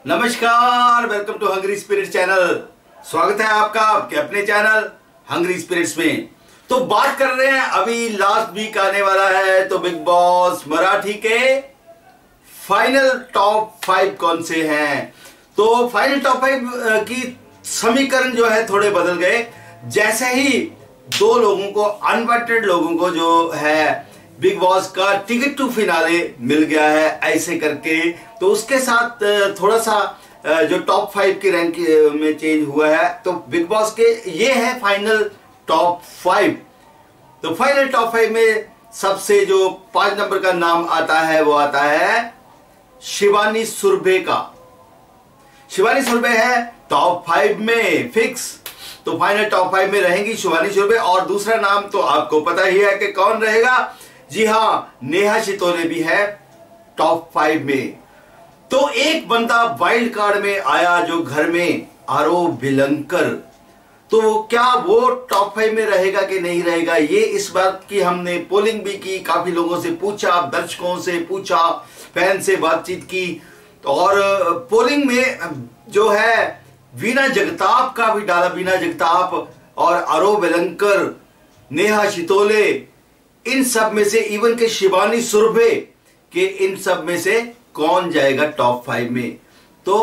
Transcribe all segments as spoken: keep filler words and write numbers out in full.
नमस्कार, welcome to Hungry Spirit channel. स्वागत है आपका आपके अपने चैनल हंग्री स्पिरिट्स में। तो बात कर रहे हैं, अभी लास्ट वीक आने वाला है, तो बिग बॉस मराठी के फाइनल टॉप फाइव कौन से हैं। तो फाइनल टॉप फाइव की समीकरण जो है थोड़े बदल गए। जैसे ही दो लोगों को, अनवॉन्टेड लोगों को जो है बिग बॉस का टिकट टू फिनाले मिल गया है ऐसे करके, तो उसके साथ थोड़ा सा जो टॉप फाइव की रैंक में चेंज हुआ है। तो बिग बॉस के ये है फाइनल टॉप फाइव। तो फाइनल टॉप फाइव में सबसे जो पांच नंबर का नाम आता है वो आता है शिवानी सुरभि का। शिवानी सुरभि है टॉप फाइव में फिक्स। तो फाइनल टॉप फाइव में रहेंगी शिवानी सुरभि। और दूसरा नाम तो आपको पता ही है कि कौन रहेगा। जी हां, नेहा शितोले भी है टॉप फाइव में। तो एक बंदा वाइल्ड कार्ड में आया जो घर में आरव बिलंकर। तो क्या वो टॉप फाइव में रहेगा कि नहीं रहेगा, ये इस बात की हमने पोलिंग भी की, काफी लोगों से पूछा, दर्शकों से पूछा, फैन से बातचीत की। और पोलिंग में जो है वीना जगताप का भी डाला। वीना जगताप और आरव बिलंकर, नेहा शितोले, इन सब में से, इवन के शिवानी सुरभि के, इन सब में से कौन जाएगा टॉप फाइव में। तो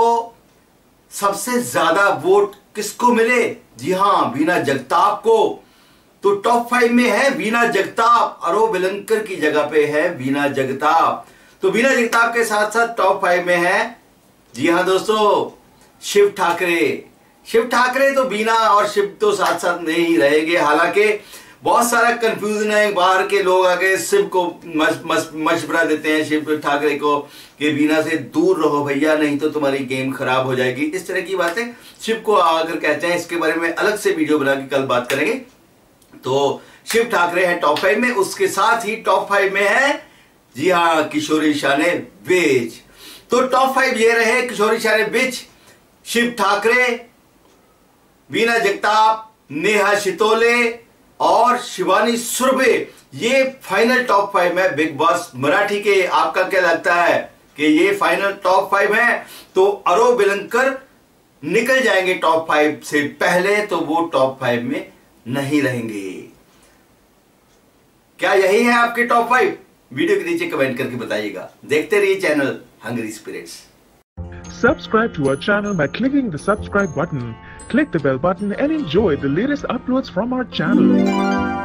सबसे ज्यादा वोट किसको मिले? जी हां, वीना जगताप को। तो टॉप फाइव में है वीना जगताप। आरव बिलंकर की जगह पे है वीना जगताप। तो वीना जगताप के साथ साथ टॉप फाइव में है, जी हां दोस्तों, शिव ठाकरे। शिव ठाकरे तो वीना और शिव तो साथ साथ नहीं रहेंगे। हालांकि बहुत सारा कंफ्यूजन है, बाहर के लोग आके शिव को मश, मश, मशवरा देते हैं शिव ठाकरे को कि वीना से दूर रहो भैया, नहीं तो तुम्हारी गेम खराब हो जाएगी। इस तरह की बातें शिव को आकर कहते हैं। इसके बारे में अलग से वीडियो बना के कल बात करेंगे। तो शिव ठाकरे है टॉप फाइव में। उसके साथ ही टॉप फाइव में है, जी हाँ, किशोरी शाने विज। तो टॉप फाइव ये रहे, किशोरी शाने विज, शिव ठाकरे, वीना जगताप, नेहा शितोले और शिवानी सुरभि। ये फाइनल टॉप फाइव है बिग बॉस मराठी के। आपका क्या लगता है कि ये फाइनल टॉप फाइव है? तो आरव बिलंकर निकल जाएंगे टॉप फाइव से पहले, तो वो टॉप फाइव में नहीं रहेंगे। क्या यही है आपके टॉप फाइव? वीडियो के नीचे कमेंट करके बताइएगा। देखते रहिए channel Hungry Spirits. Subscribe to our channel by clicking the subscribe button. Click the bell button and enjoy the latest uploads from our channel.